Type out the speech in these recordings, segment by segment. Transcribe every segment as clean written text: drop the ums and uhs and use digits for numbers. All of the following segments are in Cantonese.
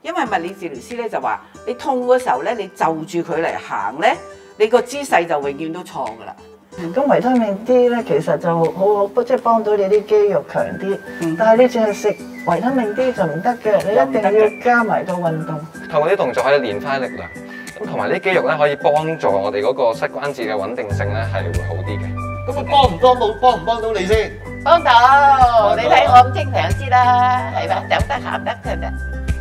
因為物理治療師咧就話，你痛嗰時候咧，你就住佢嚟行咧，你個姿勢就永遠都錯噶啦。 咁維他命 D 咧，其實就好好，即係幫到你啲肌肉強啲。但係你淨係食維他命 D 就唔得嘅，你一定要加埋個運動。 透過啲動作可以練翻力量，咁同埋啲肌肉咧可以幫助我哋嗰個膝關節嘅穩定性咧係會好啲嘅。 咁啊幫唔幫到你先？ 幫到，你睇我咁精強知啦，係嘛？走得行得嘅啫。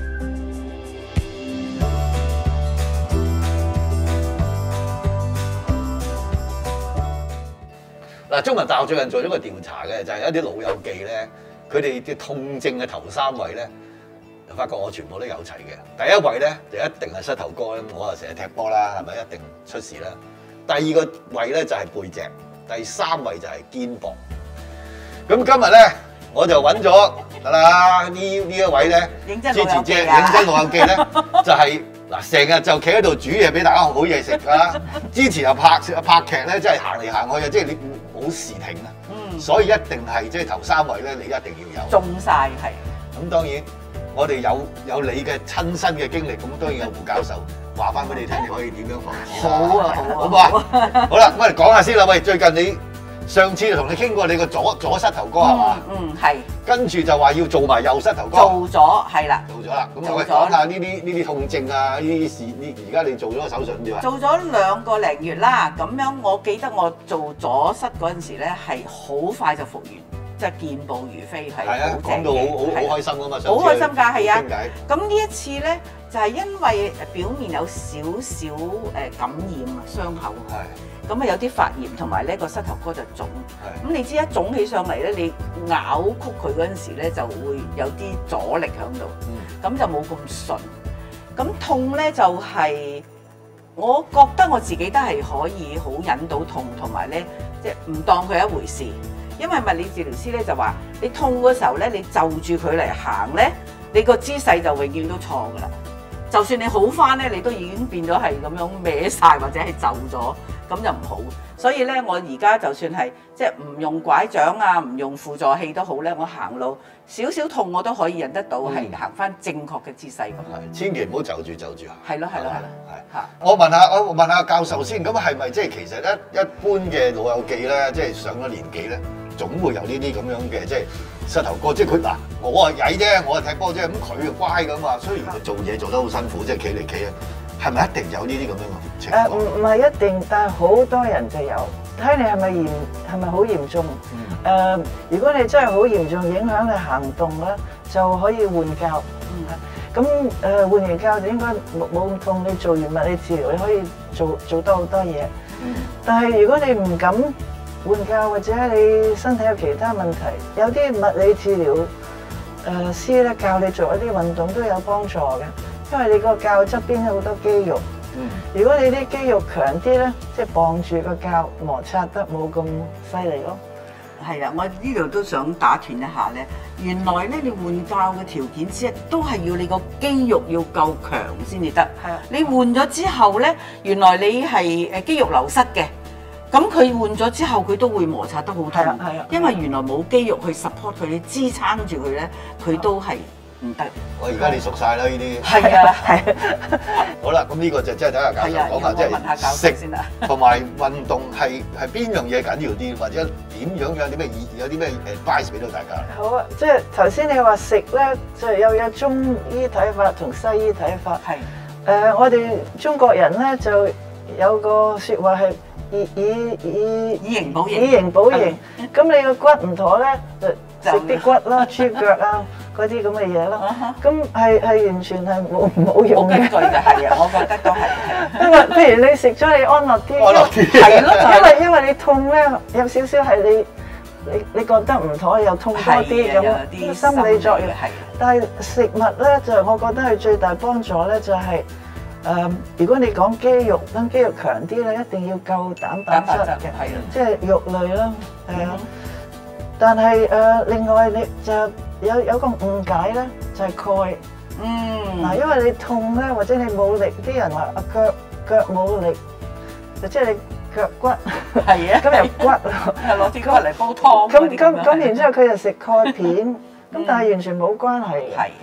嗱，中文大學最近做咗個調查嘅，就係一啲老友記咧，佢哋嘅痛症嘅頭3位咧，發覺我全部都有齊嘅。第一位咧就一定係膝頭哥，我啊成日踢波啦，係咪一定出事啦？第2個位咧就係背脊，第3位就係肩膊。咁今日咧我就揾咗啦呢一位咧，支持姐認真老友記咧，就係嗱成日就企喺度煮嘢俾大家好嘢食㗎。之前又拍劇咧，真係行嚟行去啊，即係你冇時停啊。所以一定係即係頭3位咧，你一定要有。 中晒係。 咁當然我哋有你嘅親身嘅經歷，咁當然有胡教授話翻俾你聽，你可以點樣防止啦。 好啊，好啊， 好唔好啊？好啦，我哋講下先啦。喂，最近你上次就同你傾過你個左膝頭哥係嘛？ 係。 跟住就話要做埋右膝頭哥。 做咗係啦。 做咗啦。咁我哋講下呢啲痛症啊，呢啲事，而家你做咗個手術點啊？ 做咗2個零月啦，咁樣我記得我做左膝嗰陣時咧，係好快就復原。即係健步如飛，係啊，講到好開心啊嘛！ 好開心㗎，係啊。 傾偈。 咁呢一次咧，就係因為表面有少少感染啊，傷口。係。咁啊有啲發炎，同埋咧個膝頭哥就腫。係。咁你知一腫起上嚟咧，你咬曲佢嗰陣時咧，就會有啲阻力喺度。咁就冇咁順。咁痛咧就係，我覺得我自己都係可以好忍到痛，同埋咧即係唔當佢一回事。因為物理治療師咧就話，你痛嗰時候咧，你就住佢嚟行咧，你個姿勢就永遠都錯噶啦。就算你好翻咧，你都已經變咗係咁樣歪晒或者係皺咗，咁就唔好。所以咧，我而家就算係即係唔用拐杖啊，唔用輔助器都好咧，我行路少少痛我都可以忍得到，係行翻正確嘅姿勢咁。 係，千祈唔好就住行。 係咯。 係。我問下教授先，咁係咪即係其實一般嘅老友記咧，即係上咗年紀咧，總會有呢啲咁樣嘅即係膝頭哥，即係佢嗱，我係曳啫，我係踢波啫，咁佢又乖噶嘛。雖然佢做嘢做得好辛苦，即係企嚟企去，係咪一定有呢啲咁樣嘅情況？ 唔係一定，但係好多人就有，睇你係咪好嚴重。如果你真係好嚴重，影響你行動咧，就可以換教。咁換完教就應該冇咁痛。你做完物理治療，你可以做多好多嘢。但係如果你唔敢換教，或者你身體有其他問題，有啲物理治療師咧教你做一啲運動都有幫助嘅，因為你個教側邊有好多肌肉。如果你啲肌肉強啲咧，即係綁住個教，摩擦得冇咁犀利咯。 係啦，我呢度都想打斷一下咧。原來咧，你換教嘅條件之一都係要你個肌肉要夠強先至得。係啊，你換咗之後咧，原來你係肌肉流失嘅。咁佢換咗之後，佢都會摩擦得好痛。係啊，因為原來冇肌肉去 support 佢，你支撐住佢咧，佢都係唔得。 我而家你熟晒啦呢啲。 係啊，係。 好啦，咁呢個就真係等下教授講下，即係食同埋運動係邊樣嘢緊要啲，或者點樣有啲咩 advice 俾到大家？ 好啊，即係頭先你話食咧，就有中醫睇法同西醫睇法。係。我哋中國人咧就有個説話係以形補形。以形補形。咁你個骨唔妥咧，就食啲骨啦、豬腳啊。嗰啲咁嘅嘢咯，咁係完全係冇用嘅。冇根據嘅，係啊，我覺得都係。因為譬如你食咗你安樂啲，係咯，因為你痛咧，有少少係你覺得唔妥，又痛多啲咁，心理作用。但係食物咧就我覺得係最大幫助咧就係如果你講肌肉，等肌肉強啲咧，一定要夠蛋白質嘅，即係肉類啦，係啊。但係另外你就有個誤解咧，就係鈣。嗱，因為你痛咧，或者你冇力，啲人話腳冇力，即係你腳骨。係啊。咁又骨，係攞啲骨嚟煲湯。咁然之後佢就食鈣片，咁但係完全冇關係。係。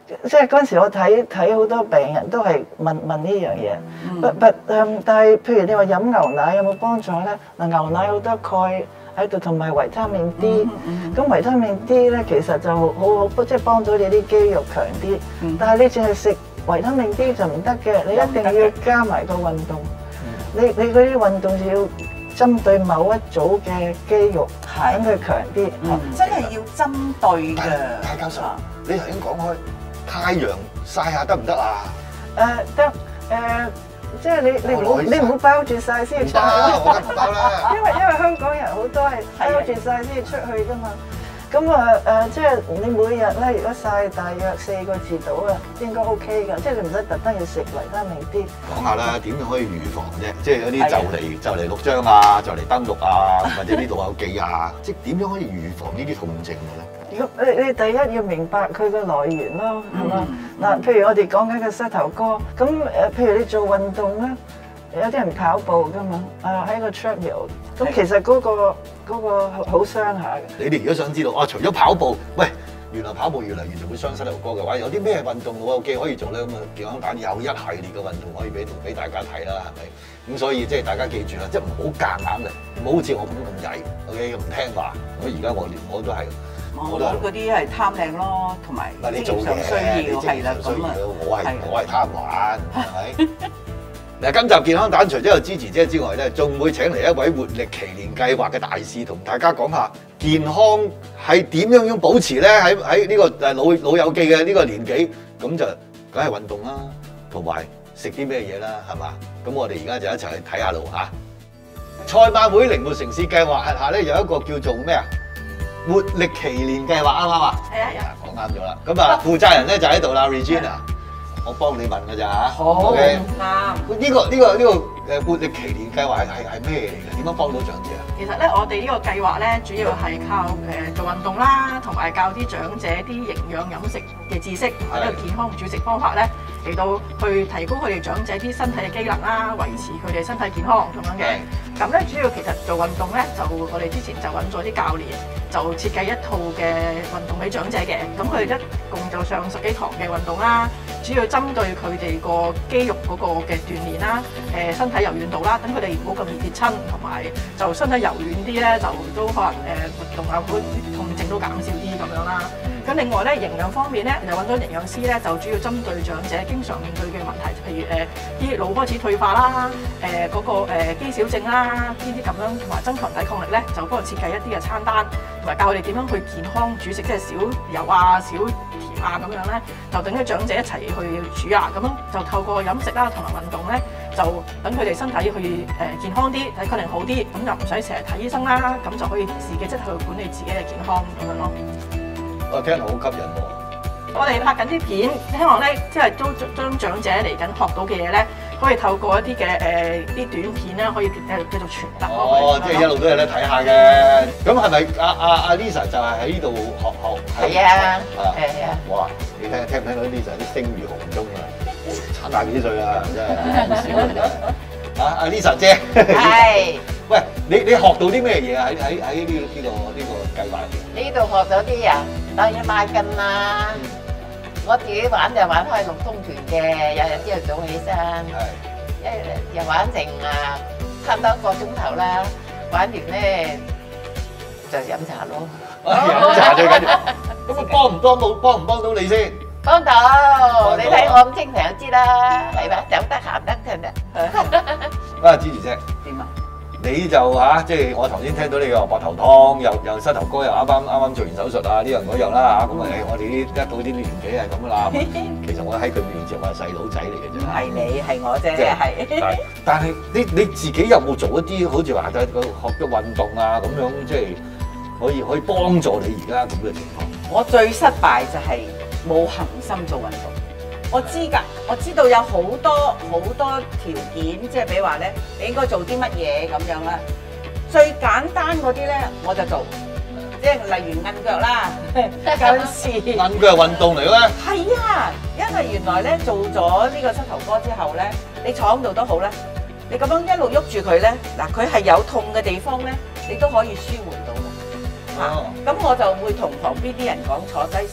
即係嗰陣時我睇好多病人都係問呢樣嘢。但係譬如你話飲牛奶有冇幫助咧？嗱，牛奶好多鈣喺度，同埋維他命 D。咁維他命 D 咧，其實就好即係幫到你啲肌肉強啲。但係你淨係食維他命 D 就唔得嘅，你一定要加埋個運動。你嗰啲運動就要針對某一組嘅肌肉，等佢強啲。 真係要針對嘅。 戴教授，你頭先講開太陽曬下得唔得啊？ 得即係你唔好包住晒先出去。 我梗唔包啦。 因為香港人好多係包住晒先出去㗎嘛。咁即係你每日咧，如果曬大約4個字到啊，應該 OK 㗎。即係你唔使特登要食維他命 D。講下啦，點樣可以預防啫？即係有啲就嚟錄章啊，就嚟登錄啊，或者啲老友記啊，即係點樣可以預防呢啲痛症嘅咧？ 你第一要明白佢個來源咯，係嘛？嗱，譬如我哋講緊個膝頭哥，咁譬如你做運動咧，有啲人跑步㗎嘛，喺個 treadmill， 咁其實嗰個好傷下嘅。你哋如果想知道除咗跑步，喂，原來跑步越嚟越會傷膝頭哥嘅話，有啲咩運動老友記可以做咧？咁啊，健康蛋有一系列嘅運動可以俾大家睇啦，係咪？咁所以即係大家記住啦，即係唔好夾硬嚟，唔好好似我咁曳 ，OK， 唔聽話。而家我都係。 我嗰啲係貪靚咯，同埋經常需要係啦，咁啊， 我係貪玩，係咪？嗱，今集健康蛋除咗有支持姐之外咧，仲會請嚟一位活力耆年計劃嘅大使，同大家講下健康係點樣保持咧？喺呢個老友記嘅呢個年紀，咁就梗係運動啦，同埋食啲咩嘢啦，係嘛？咁我哋而家就一齊去睇下路嚇。賽馬會靈活城市計劃下咧有一個叫做咩啊？活力耆年計劃啱唔啱啊？係啊，講啱咗啦。咁啊，負責人咧就喺度啦 ，Regina， 我幫你問㗎咋嚇。好啱。呢個活力耆年計劃係咩嚟嘅？點樣幫到長者啊？ 其實咧，我哋呢個計劃咧，主要係靠做運動啦，同埋教啲長者啲營養飲食嘅知識，同埋呢個健康煮食方法咧，嚟到去提高佢哋長者啲身體嘅機能啦，維持佢哋身體健康咁樣嘅。咁咧，主要其實做運動咧，就我哋之前就揾咗啲教練，就設計一套嘅運動俾長者嘅。咁佢哋一共就上10幾堂嘅運動啦，主要針對佢哋個肌肉嗰個嘅鍛鍊啦，身體柔軟度啦，等佢哋唔好咁易跌親，同埋就身體柔軟啲咧，就都可能活動啊，嗰啲痛症都減少啲咁樣啦。咁另外咧，營養方面咧，就揾咗營養師咧，就主要針對長者經常面對嘅問題，譬如啲腦開始退化啦，嗰個肌少症啦，呢啲咁樣，同埋增強抵抗力咧，就幫佢設計一啲嘅餐單，同埋教佢哋點樣去健康煮食，即係少油啊、少甜啊咁樣咧，就等啲長者一齊去煮啊，咁樣就透過飲食啦同埋運動咧，就等佢哋身體去健康啲，抵抗力好啲，咁就唔使成日睇醫生啦，咁就可以自己即係去管理自己嘅健康咁樣咯。 我聽落好吸引喎！ 我哋拍緊啲片，希望咧即係都將長者嚟緊學到嘅嘢咧，可以透過一啲嘅啲短片咧，可以繼續傳達。 即係一路都有得睇下嘅。咁係咪阿 Lisa 就係喺呢度學？ 係啊，係啊。 哇！你聽唔聽到 Lisa 啲聲如洪鐘啊？差大幾歲啊？真係好少啊！真係。阿 Lisa 姐。係。喂，你學到啲咩嘢啊？喺呢個計劃入邊？ 呢度學到啲啊，當然拉筋啦。我自己玩就玩開6通拳嘅，日日朝頭早起身，一日玩成差唔多1個鐘頭啦。玩完咧就飲茶咯。 飲茶最緊要。咁幫唔幫到你先？ 幫到，你睇我咁精神就知啦，係嘛？走得行得聽得。 啊，芝姐點啊？你就即係我頭先聽到你個膊頭痛，又膝頭哥又啱啱做完手術啊，呢樣嗰樣啦嚇，咁我哋一到啲年紀係咁噶啦。其實我喺佢面前話細佬仔嚟嘅啫。 唔係你係我啫，係。 但係你自己有冇做一啲好似話齋學嘅運動啊咁樣，即係可以幫助你而家咁嘅情況？ 我最失敗就係冇恆心做運動。我知㗎，我知道有好多條件，即係比如話咧，你應該做啲乜嘢咁樣啦。最簡單嗰啲咧，我就做，即係例如韌腳啦，有時韌腳係運動嚟嘅咩？ 係啊，因為原來咧做咗呢個膝頭哥之後咧，你坐喺度都好咧，你咁樣一路喐住佢咧，嗱佢係有痛嘅地方咧，你都可以舒緩到嘅。咁我就會同旁邊啲人講坐低。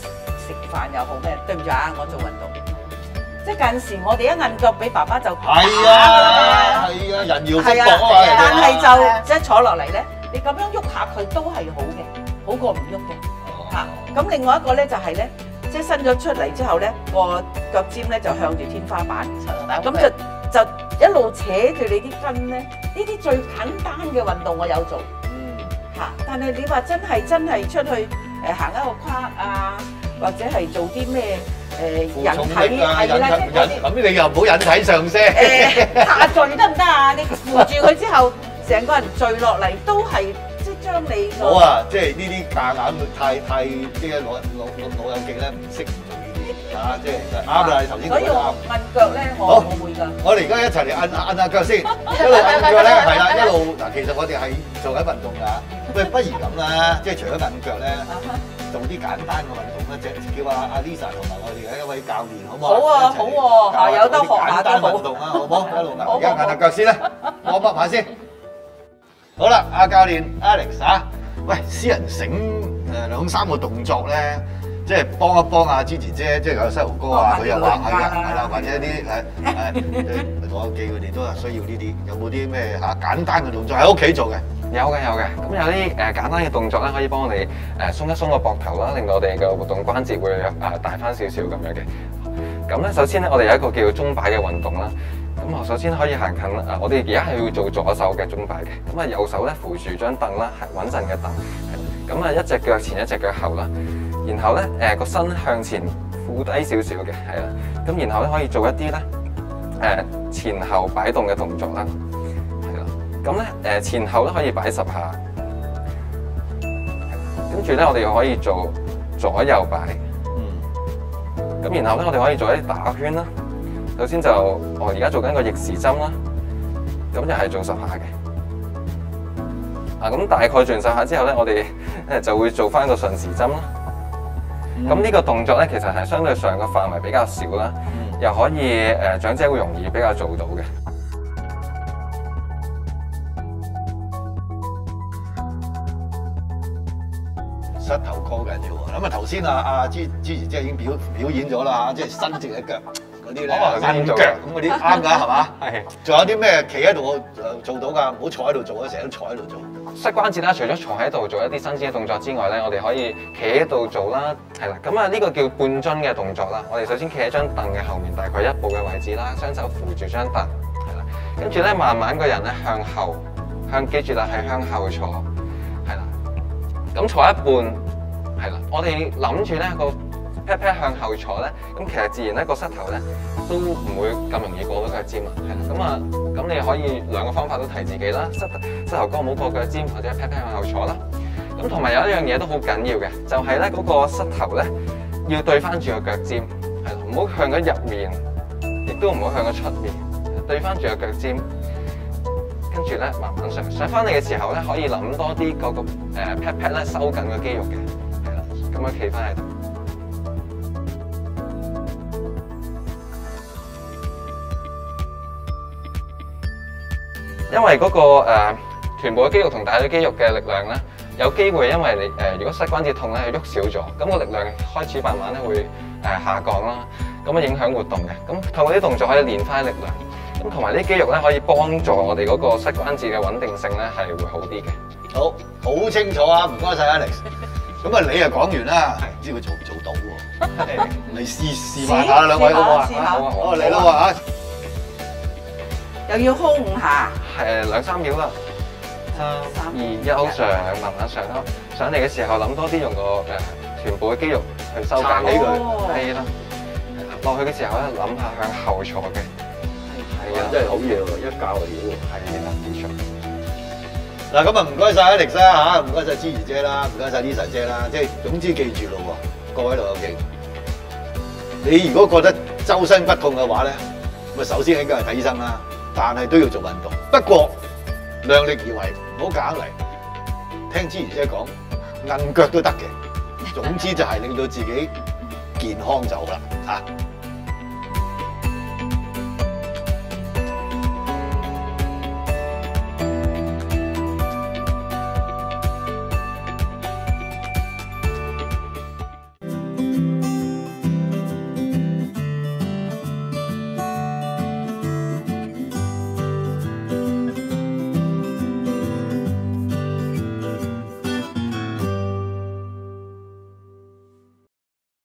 食飯又好咩？對唔住啊，我做運動。即係近時我哋一摁腳俾爸爸就係啊，人搖幅搏啊嘛。 但係就即係坐落嚟咧，你咁樣喐下佢都係好嘅，好過唔喐嘅嚇。咁另外一個咧就係咧，即係伸咗出嚟之後咧，個腳尖咧就向住天花板，咁就一路扯住你啲筋咧。呢啲最簡單嘅運動我有做嚇，但係你話真係出去行一個框啊，或者係做啲咩人體係啦， 咁你又唔好引體上升。 下墜得唔得啊？你扶住佢之後，成個人墜落嚟都係即係將你個好啊！即係呢啲夾硬太即係老友記咧，唔識做呢啲嚇，即係啱啦！你頭先所以我摁腳咧，我會㗎。 我哋而家一齊嚟摁下腳先，一路摁腳咧，係啦，一路嗱，其實我哋係做緊運動㗎。喂，不如咁啦，即係除咗摁腳咧，做啲簡單嘅運動咧，即係叫阿 Lisa 同埋我哋嘅一位教練，好唔好？ 好啊，好喎，有得學下都好。 簡單運動啊，好唔好？一路而家摁下腳先啦，我握下先。好啦，阿教練 Alex 啊，喂，私人繩兩三個動作咧，即係幫一幫阿 Gigi 姐，即係有細路哥啊，佢又話係啊，係啦，或者啲老友記佢哋都係需要呢啲，有冇啲咩嚇簡單嘅動作喺屋企做嘅？ 有嘅。咁有啲簡單嘅動作咧，可以幫我哋鬆一鬆個膊頭啦，令到我哋嘅活動關節會大翻少少咁樣嘅。咁咧，首先咧，我哋有一個叫做鐘擺嘅運動啦。咁啊，首先可以行近我哋而家係要做左手嘅鐘擺嘅。咁啊，右手咧扶住張凳啦，係穩陣嘅凳。咁啊，一隻腳前一隻腳後啦。然後咧個身向前俯低少少嘅，係啦。咁然後咧可以做一啲咧前後擺動嘅動作啦。咁咧前後咧可以擺10下，跟住咧我哋可以做左右擺，咁然後咧我哋可以做一啲打圈啦。首先就我而家做緊個逆時針啦，咁就係做10下嘅。咁大概做完10下之後咧，我哋就會做翻個順時針啦。咁呢個動作咧其實係相對上個範圍比較少啦，又可以長者會容易比較做到嘅。 膝頭哥緊要喎，咁啊頭先阿Gigi姐已經表演咗啦嚇，即係伸直隻腳嗰啲咧，伸腳咁嗰啲啱㗎係嘛？係。仲有啲咩企喺度做到㗎？唔好坐喺度做啊！成日都坐喺度做。 膝關節啦，除咗坐喺度做一啲伸展嘅動作之外咧，我哋可以企喺度做啦，係啦。咁啊呢個叫半蹲嘅動作啦。我哋首先企喺張凳嘅後面，大概1步嘅位置啦，雙手扶住張凳，係啦。跟住咧慢慢個人咧向後，記住啦係向後坐，係啦。咁坐一半，係啦。我哋諗住咧個 pat pat 向後坐咧，咁其實自然咧個膝頭咧都唔會咁容易過到腳尖啊。係啦，咁你可以兩個方法都提自己啦，膝頭哥唔好過腳尖，或者 pat pat 向後坐啦。咁同埋有一樣嘢都好緊要嘅，就係咧嗰個膝頭咧要對翻住個腳尖，係啦，唔好向咗入面，亦都唔好向咗出面，對翻住個腳尖。跟住咧，慢慢上翻嚟嘅時候咧，可以諗多啲嗰個pat pat 咧收緊個肌肉嘅，係啦，咁樣企翻喺度。因為嗰個臀部嘅肌肉同大腿肌肉嘅力量咧，有機會因為你如果膝關節痛咧，喐少咗，咁個力量開始慢慢咧會下降啦，咁啊影響活動嘅。咁透過啲動作可以練翻力量。咁同埋啲肌肉咧可以幫助我哋嗰個膝關節嘅穩定性咧係會好啲嘅。 好清楚啊！唔該晒 Alex。咁啊，你啊講完啦，唔知佢做唔做到喎？你示範下兩位好唔好啊？好嚟啦喎嚇！ 又要 hold 5下， 係2-3秒啦。3、2、1，上，慢慢上啦。上嚟嘅時候諗多啲用個臀部嘅肌肉去收緊起佢，係啦。落去嘅時候咧諗下向後坐嘅。 真係好嘢喎！一教就要喎。 係啦，冇錯。 嗱咁啊，唔該晒 Alex 啦嚇，唔該晒 Gigi 姐啦，唔該晒 Lisa 姐啦。即係總之記住咯喎，各位老友記，你如果覺得周身骨痛嘅話咧，咁啊首先應該係睇醫生啦，但係都要做運動。不過量力而為，唔好夾硬嚟。聽 Gigi 姐講，硬腳都得嘅。總之就係令到自己健康就好啦嚇。